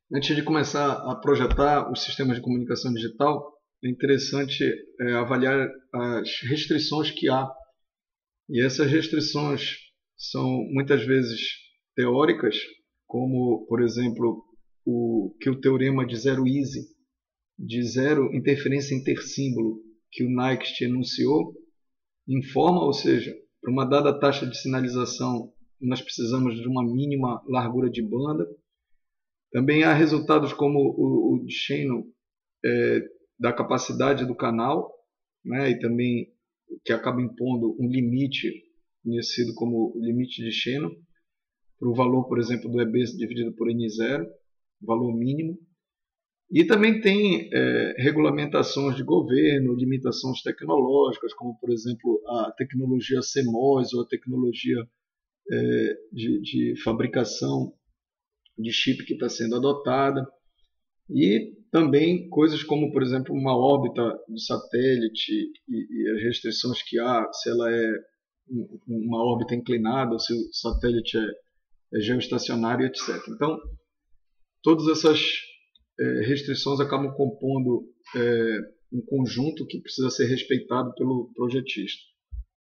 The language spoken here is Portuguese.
Antes de começar a projetar os sistemas de comunicação digital, é interessante avaliar as restrições que há. E essas restrições são muitas vezes teóricas, como, por exemplo, o teorema de zero easy, de zero interferência intersímbolo, que o Nyquist enunciou, informa, ou seja, para uma dada taxa de sinalização, nós precisamos de uma mínima largura de banda. Também há resultados como o de Shannon, da capacidade do canal, né, e também que acaba impondo um limite, conhecido como limite de Shannon, para o valor, por exemplo, do EB dividido por N0, valor mínimo. E também tem regulamentações de governo, limitações tecnológicas, como, por exemplo, a tecnologia CMOS ou a tecnologia de fabricação de chip que está sendo adotada. E também coisas como, por exemplo, uma órbita do satélite e as restrições que há, se ela é uma órbita inclinada ou se o satélite é geoestacionário, etc. Então, todas essas restrições acabam compondo um conjunto que precisa ser respeitado pelo projetista.